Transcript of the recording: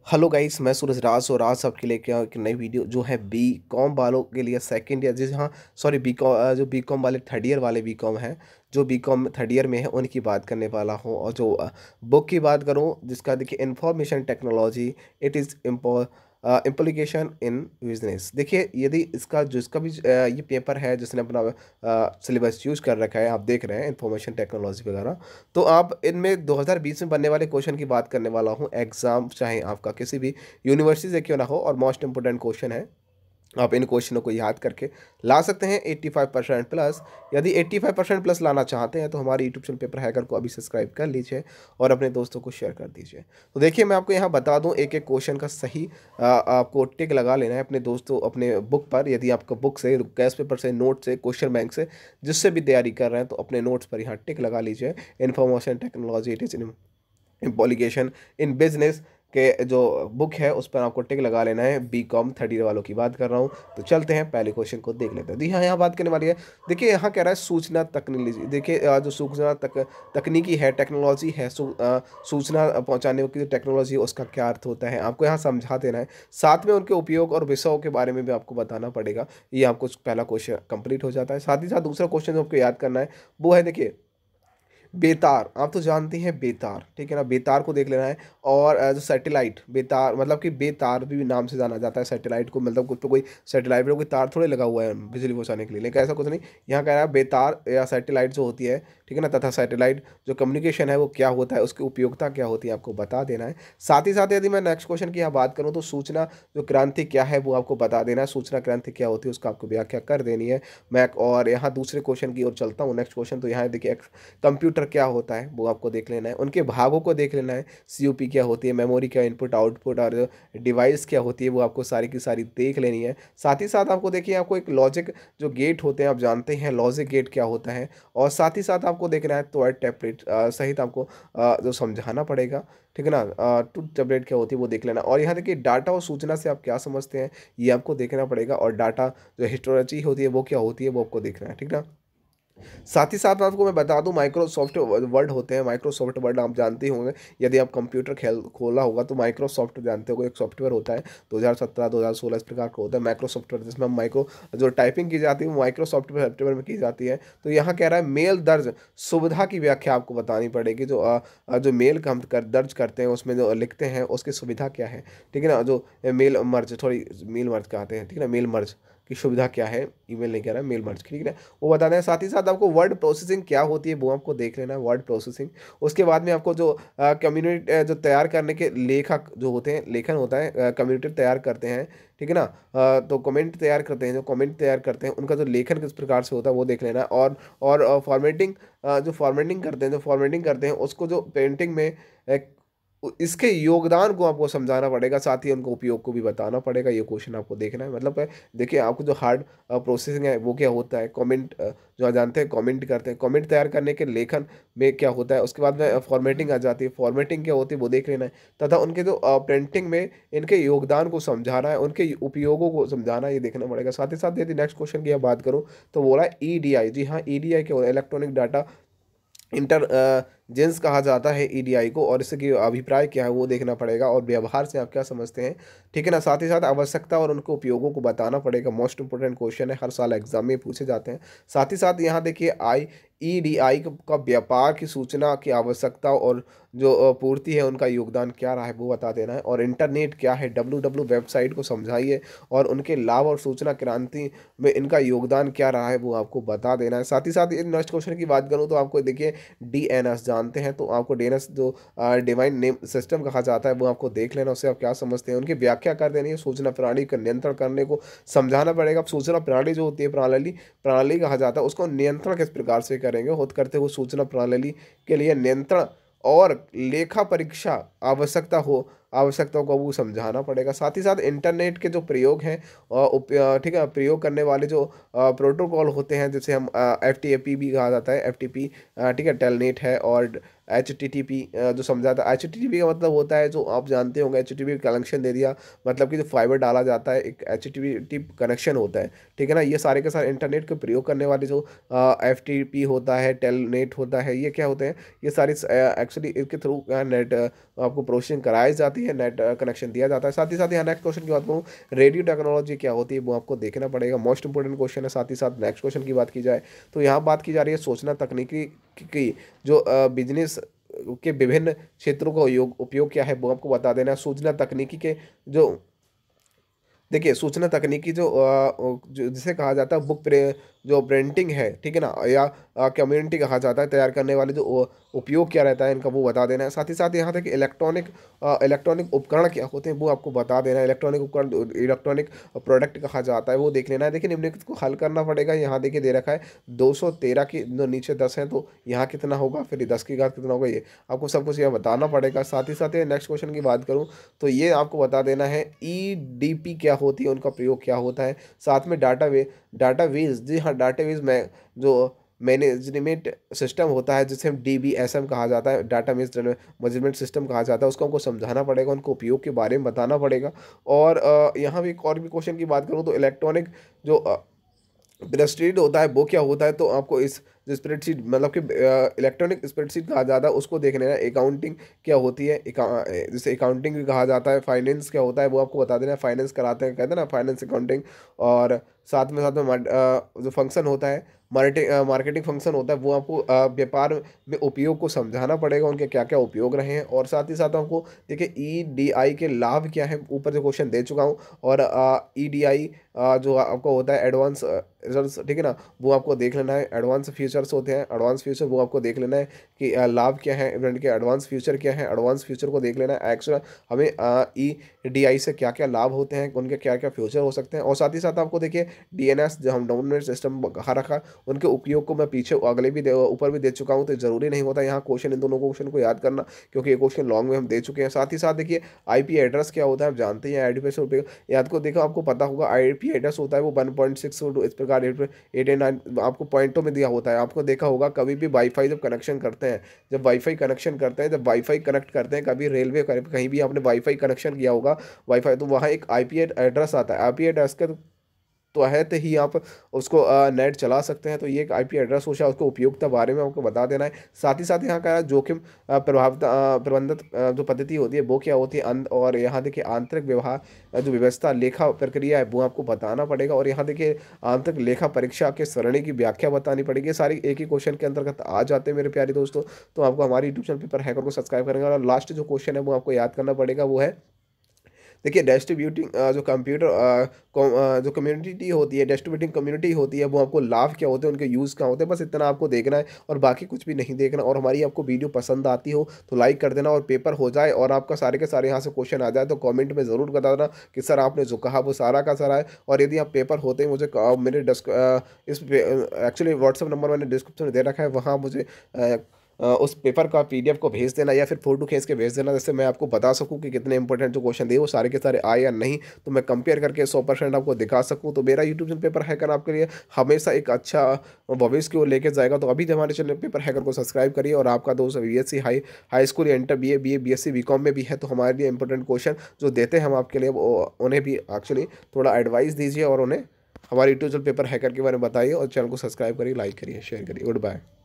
Hello guys, मैं सूरज राज और आज आपके लेके आया एक नई वीडियो जो है बी कॉम वालों के लिए सेकंड ईयर जी हाँ सॉरी बी कॉम जो बी कॉम वाले थर्ड ईयर वाले बी कॉम हैं जो बी कॉम थर्ड ईयर में है उनकी बात करने वाला हूँ। और जो बुक की बात करूँ जिसका देखिए information technology it is implication in business. देखिए यदि इसका जो इसका भी ये पेपर है जिसने अपना सिलेबस चूज कर रखा है, आप देख रहे हैं इंफॉर्मेशन टेक्नोलॉजी वगैरह, तो आप इनमें 2020 में बनने वाले क्वेश्चन की बात करने वाला हूँ। एग्जाम चाहे आपका किसी भी यूनिवर्सिटी से क्यों ना हो, और मोस्ट इंपोर्टेंट क्वेश्चन है, आप इन क्वेश्चनों को याद करके ला सकते हैं 85% प्लस। यदि 85% प्लस लाना चाहते हैं तो हमारे यूट्यूब चैनल पेपर हैकर को अभी सब्सक्राइब कर लीजिए और अपने दोस्तों को शेयर कर दीजिए। तो देखिए मैं आपको यहाँ बता दूँ, एक एक क्वेश्चन का सही आपको टिक लगा लेना है अपने दोस्तों अपने बुक पर। यदि आपका बुक से, गैस पेपर से, नोट से, क्वेश्चन बैंक से, जिससे भी तैयारी कर रहे हैं तो अपने नोट्स पर यहाँ टिक लगा लीजिए। Information technology it is implication in business के जो बुक है उस पर आपको टिक लगा लेना है। बी कॉम थर्ड ईयर वालों की बात कर रहा हूँ। तो चलते हैं पहले क्वेश्चन को देख लेते हैं। जी हाँ, यहाँ बात करने वाली है। देखिए यहाँ कह रहा है सूचना तकनीकी। देखिए जो सूचना तकनीकी है, टेक्नोलॉजी है, सूचना पहुँचाने की जो टेक्नोलॉजी है उसका क्या अर्थ होता है आपको यहाँ समझा देना है। साथ में उनके उपयोग और विषयों के बारे में भी आपको बताना पड़ेगा। ये आपको पहला क्वेश्चन कंप्लीट हो जाता है। साथ ही साथ दूसरा क्वेश्चन जो आपको याद करना है वो है, देखिए बेतार। आप तो जानते हैं बेतार, ठीक है ना, बेतार को देख लेना है। और जो सैटेलाइट बेतार, मतलब कि बेतार भी नाम से जाना जाता है सैटेलाइट को, मतलब कुछ तो कोई सैटेलाइट पर कोई तार थोड़े लगा हुआ है बिजली पहुंचाने के लिए, लेकिन ऐसा कुछ नहीं। यहाँ कह रहा है बेतार या सैटेलाइट जो होती है, ठीक है ना, तथा सैटेलाइट जो कम्युनिकेशन है वो क्या होता है, उसकी उपयोगिता क्या होती है आपको बता देना है। साथ ही साथ यदि मैं नेक्स्ट क्वेश्चन की यहाँ बात करूँ तो सूचना जो क्रांति क्या है वो आपको बता देना है। सूचना क्रांति क्या होती है उसका आपको व्याख्या कर देनी है। मैं और यहाँ दूसरे क्वेश्चन की ओर चलता हूँ। नेक्स्ट क्वेश्चन तो यहाँ देखिए कंप्यूटर क्या होता है वो आपको देख लेना है, उनके भागों को देख लेना है। सीयूपी क्या होती है, मेमोरी क्या, इनपुट आउटपुट, और डिवाइस क्या होती है वो आपको सारी की सारी देख लेनी है। साथ ही साथ आपको देखिए आपको एक लॉजिक जो गेट होते हैं, आप जानते हैं लॉजिक गेट क्या होता है। और साथ ही साथ आपको देखना है तो टैबलेट सहित आपको जो समझाना पड़ेगा, ठीक है ना। टू टैबलेट क्या होती है वो देख लेना। और यहाँ देखिए डाटा और सूचना से आप क्या समझते हैं ये आपको देखना पड़ेगा। और डाटा जो हिस्टोलॉजी होती है वो क्या होती है वो आपको देखना है, ठीक ना। साथ ही साथ आपको मैं बता दूं माइक्रोसॉफ्ट वर्ड होते हैं। माइक्रोसॉफ्ट वर्ड आप जानते होंगे, यदि आप कंप्यूटर खेल खोला होगा तो माइक्रोसॉफ्ट जानते हो, एक सॉफ्टवेयर होता है 2017 2016 इस प्रकार का होता है माइक्रोसॉफ्ट वर्ड, जिसमें हम माइक्रो जो टाइपिंग की जाती है वो माइक्रोसॉफ्ट सॉफ्टवेयर में की जाती है। तो यहाँ कह रहा है मेल दर्ज सुविधा की व्याख्या आपको बतानी पड़ेगी। जो मेल का हम दर्ज करते हैं उसमें जो लिखते हैं उसकी सुविधा क्या है, ठीक है ना। जो मेल मर्ज, थोड़ी मेल मर्ज कहते हैं, ठीक है ना, मेल मर्ज की सुविधा क्या है, ईमेल नहीं कह रहा है, मेल मर्ज, ठीक है, वो बताते हैं। साथ ही साथ आपको वर्ड प्रोसेसिंग क्या होती है वो आपको देख लेना है, वर्ड प्रोसेसिंग। उसके बाद में आपको जो कम्युनिटी जो तैयार करने के लेखक जो होते हैं, लेखन होता है, कम्युनिटी तैयार करते हैं, ठीक है ना। तो कमेंट तैयार करते हैं, जो कमेंट तैयार करते हैं उनका जो लेखन किस प्रकार से होता है वो देख लेना है। और फॉर्मेटिंग, जो फॉर्मेटिंग करते हैं, उसको जो पेंटिंग में इसके योगदान को आपको समझाना पड़ेगा, साथ ही उनको उपयोग को भी बताना पड़ेगा। ये क्वेश्चन आपको देखना है। मतलब देखिए आपको जो हार्ड प्रोसेसिंग है वो क्या होता है, कमेंट जो आप जानते हैं कमेंट करते हैं, कमेंट तैयार करने के लेखन में क्या होता है। उसके बाद में फॉर्मेटिंग आ जाती है, फॉर्मेटिंग क्या होती है वो देख लेना है। तथा उनके जो प्रिंटिंग में इनके योगदान को समझाना है, उनके उपयोगों को समझाना है, ये देखना पड़ेगा। साथ ही साथ यदि नेक्स्ट क्वेश्चन की बात करूँ तो बोला है ईडीआई। जी हाँ, ईडीआई क्या होता है, इलेक्ट्रॉनिक डाटा इंटर जेंस कहा जाता है ईडीआई को। और इसके अभिप्राय क्या है वो देखना पड़ेगा, और व्यवहार से आप क्या समझते हैं, ठीक है ना। साथ ही साथ आवश्यकता और उनके उपयोगों को बताना पड़ेगा। मोस्ट इंपोर्टेंट क्वेश्चन है, हर साल एग्जाम में पूछे जाते हैं। साथ ही साथ यहाँ देखिए ईडीआई का व्यापार की सूचना की आवश्यकता और जो पूर्ति है उनका योगदान क्या रहा है वो बता देना है। और इंटरनेट क्या है, डब्ल्यू वेबसाइट को समझाइए और उनके लाभ और सूचना क्रांति में इनका योगदान क्या रहा है वो आपको बता देना है। साथ ही साथ नेक्स्ट क्वेश्चन की बात करूँ तो आपको देखिए डीएनएस जानते हैं, तो आपको डीएनएस जो डिवाइन नेम सिस्टम कहा जाता है वो आपको देख लेना, उससे आप क्या समझते हैं, उनकी व्याख्या कर देनी है। सूचना प्रणाली का नियंत्रण करने को समझाना पड़ेगा। सूचना प्रणाली जो होती है, प्रणाली प्रणाली कहा जाता है, उसको नियंत्रण किस प्रकार से करेंगे, होत करते हुए सूचना प्रणाली के लिए नियंत्रण और लेखा परीक्षा आवश्यकताओं को वो समझाना पड़ेगा। साथ ही साथ इंटरनेट के जो प्रयोग हैं, ठीक है, प्रयोग करने वाले जो प्रोटोकॉल होते हैं, जैसे हम एफ टी ए पी भी कहा जाता है, एफ टी पी, ठीक है, टेलनेट है, और HTTP जो समझा था। HTTP का मतलब होता है, जो आप जानते होंगे, HTTP कनेक्शन दे दिया, मतलब कि जो फाइबर डाला जाता है, एक HTTP कनेक्शन होता है, ठीक है ना। ये सारे के सारे इंटरनेट को प्रयोग करने वाले जो FTP होता है, टेलनेट होता है, ये क्या होते हैं, ये सारी एक्चुअली इसके थ्रू नेट आपको प्रोसेसिंग कराई जाती है, नेट कनेक्शन दिया जाता है। साथ ही साथ यहाँ नेक्स्ट क्वेश्चन की बात करूँ, रेडियो टेक्नोलॉजी क्या होती है वो आपको देखना पड़ेगा, मोस्ट इंपॉर्टेंट क्वेश्चन है। साथ ही साथ नेक्स्ट क्वेश्चन की बात की जाए तो यहाँ बात की जा रही है सूचना तकनीकी की जो बिजनेस के विभिन्न क्षेत्रों का उपयोग क्या है वो आपको बता देना है। सूचना तकनीकी के जो, देखिए सूचना तकनीकी जो जिसे कहा जाता है जो प्रिंटिंग है, ठीक है ना, या कम्युनिटी कहा जाता है, तैयार करने वाले जो उपयोग क्या रहता है इनका वो बता देना है। साथ ही साथ यहाँ तक इलेक्ट्रॉनिक उपकरण क्या होते हैं वो आपको बता देना है। इलेक्ट्रॉनिक उपकरण, इलेक्ट्रॉनिक प्रोडक्ट कहा जाता है, वो देख लेना है। देखिए निम्नलिखित को हल करना पड़ेगा। यहाँ देखिए दे रखा है 213 की नीचे 10 है, तो यहाँ कितना होगा, फिर 10 की घात कितना होगा, ये आपको सब कुछ यहाँ बताना पड़ेगा। साथ ही साथ नेक्स्ट क्वेश्चन की बात करूँ तो ये आपको बता देना है EDP क्या होती है, उनका प्रयोग क्या होता है। साथ में डाटाबेस, जी हाँ, डाटाबेस में जो मैनेजमेंट सिस्टम होता है जिसे हम DBSM कहा जाता है, डाटाबेस मैनेजमेंट सिस्टम कहा जाता है, उसको हमको समझाना पड़ेगा, उनको उपयोग के बारे में बताना पड़ेगा। और यहाँ भी एक और भी क्वेश्चन की बात करूँ तो इलेक्ट्रॉनिक जो स्प्रेडशीट होता है वो क्या होता है, तो आपको इस जो स्प्रेडशीट मतलब कि इलेक्ट्रॉनिक स्प्रेडशीट कहा जाता है उसको देख लेना है। अकाउंटिंग क्या होती है, जिसे अकाउंटिंग भी कहा जाता है। फाइनेंस क्या होता है वो आपको बता देना है, फाइनेंस कराते हैं, कहते हैं ना फाइनेंस अकाउंटिंग। और साथ में जो फंक्शन होता है, मार्केटिंग फंक्शन होता है, वो आपको व्यापार में उपयोग को समझाना पड़ेगा, उनके क्या क्या उपयोग रहे हैं। और साथ ही साथ हमको देखिए EDI के लाभ क्या है, ऊपर जो क्वेश्चन दे चुका हूँ। और EDI जो आपको होता है एडवांस रिजल्ट, ठीक है ना, वो आपको देख लेना है। एडवांस फ्यूचर्स होते हैं, एडवांस फ्यूचर वो आपको देख लेना है कि लाभ क्या है इवेंट के, एडवांस फ्यूचर क्या है, एडवांस फ्यूचर को देख लेना है। एक्चुअल हमें EDI से क्या क्या लाभ होते हैं, उनके क्या क्या फ्यूचर हो सकते हैं। और साथ ही साथ आपको देखिए DNS जो हम डाउन सिस्टम कहा रखा, उनके उपयोग को मैं पीछे अगले भी ऊपर भी दे चुका हूँ, तो ज़रूरी नहीं होता यहाँ क्वेश्चन इन दोनों क्वेश्चन को याद करना, क्योंकि ये क्वेश्चन लॉन्ग में हम दे चुके हैं। साथ ही साथ देखिए IP एड्रेस क्या होता है, आप जानते हैं आईपी पे याद को देखो, आपको पता होगा IP एड्रेस होता है वो 1.6 इस प्रकार 889 आपको पॉइंटों में दिया होता है। आपको देखा होगा कभी भी वाईफाई जब कनेक्शन करते हैं, जब वाईफाई कनेक्ट करते हैं, कभी रेलवे कहीं भी आपने वाईफाई कनेक्शन किया होगा वाईफाई, तो वहाँ एक IP एड्रेस आता है। IP एड्रेस का तो है तो ही आप उसको नेट चला सकते हैं। तो ये एक IP एड्रेस हो जाए, उसको उपयोगिता बारे में आपको बता देना है। साथ ही साथ यहाँ का जोखिम प्रबंधित जो पद्धति होती है वो क्या होती है, और यहाँ देखिए आंतरिक व्यवहार जो व्यवस्था लेखा प्रक्रिया है वो आपको बताना पड़ेगा। और यहाँ देखिए आंतरिक लेखा परीक्षा के सरणी की व्याख्या बतानी पड़ेगी। ये सारी एक ही क्वेश्चन के अंतर्गत आ जाते हैं मेरे प्यारे दोस्तों। तो आपको हमारी यूट्यूब चैनल पेपर हैकर को सब्सक्राइब करेंगे। और लास्ट जो क्वेश्चन है वो आपको याद करना पड़ेगा, वो है देखिए डिस्ट्रीब्यूटिंग जो जो कम्युनिटी होती है, डिस्ट्रीब्यूटिंग कम्युनिटी होती है, वो आपको लाभ क्या होते हैं, उनके यूज़ क्या होते हैं, बस इतना आपको देखना है और बाकी कुछ भी नहीं देखना। और हमारी आपको वीडियो पसंद आती हो तो लाइक कर देना, और पेपर हो जाए और आपका सारे के सारे यहाँ से क्वेश्चन आ जाए तो कमेंट में ज़रूर बता देना कि सर आपने जो कहा वो सारा का सारा है। और यदि आप पेपर होते हैं मुझे मेरे इस एक्चुअली व्हाट्सअप नंबर मैंने डिस्क्रिप्शन में दे रखा है, वहाँ मुझे उस पेपर का PDF को भेज देना या फिर फोटो खींच के भेज देना, जिससे मैं आपको बता सकूं कि कितने इंपॉर्टेंट जो क्वेश्चन दिए वो सारे के सारे आए या नहीं, तो मैं कंपेयर करके 100% आपको दिखा सकूं। तो मेरा यूट्यूब चैनल पेपर हैकर आपके लिए हमेशा एक अच्छा भविष्य की ओर लेके जाएगा। तो अभी हमारे चैनल पेपर हैकर को सब्सक्राइब करिए। और आपका दोस्त BSc high school, inter BA BSc BCom में भी है, तो हमारे लिए इंपॉर्टेंट क्वेश्चन जो देते हैं हम आपके लिए, उन्हें भी एक्चुअली थोड़ा एडवाइस दीजिए और उन्हें हमारे यूट्यूब चैनल पेपर हैकर के बारे में बताइए। और चैनल को सब्सक्राइब करिए, लाइक करिए, शेयर करिए। Good bye.